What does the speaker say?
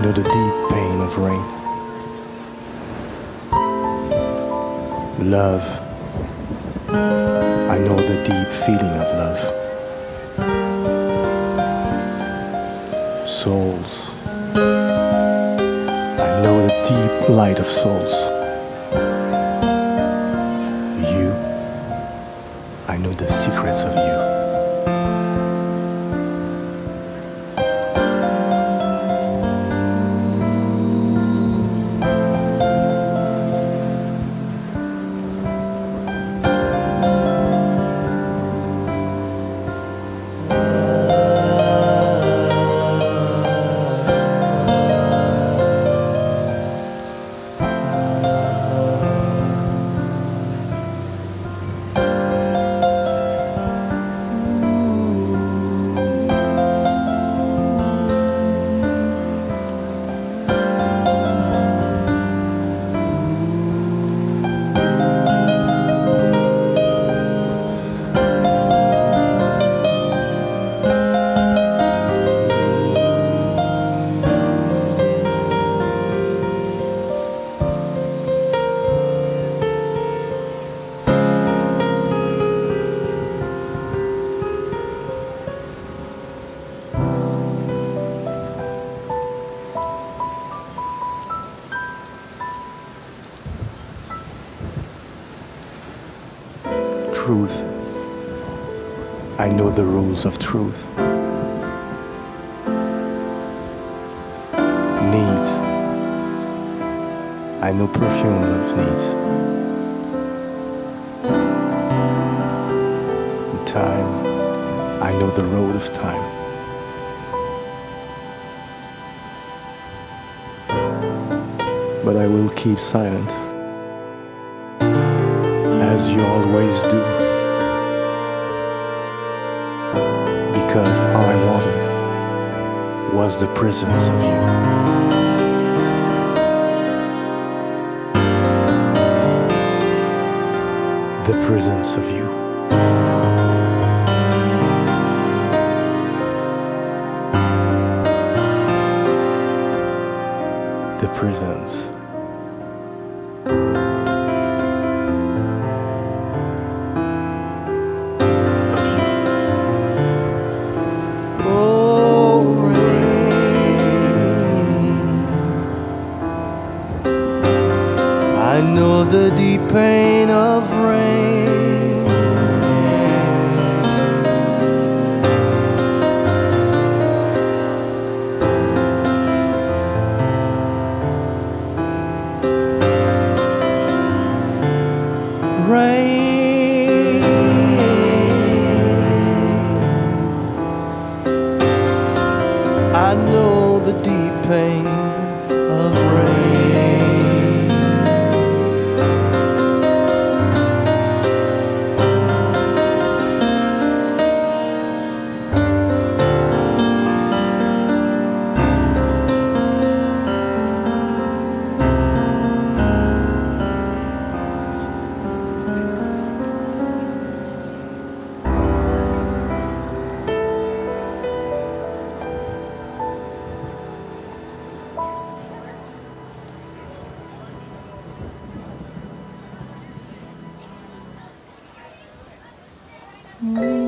know the deep pain of rain. Love, I know the deep feeling of love. Souls, I know the deep light of souls. You, I know the secrets of you. Truth, I know the rules of truth. Needs, I know perfume of needs. Time, I know the road of time. But I will keep silent, as you always do, because all I wanted was the presence of you. The presence of you. The presence. I know the deep pain of rain. Rain, I know the deep pain of rain. Mm-hmm.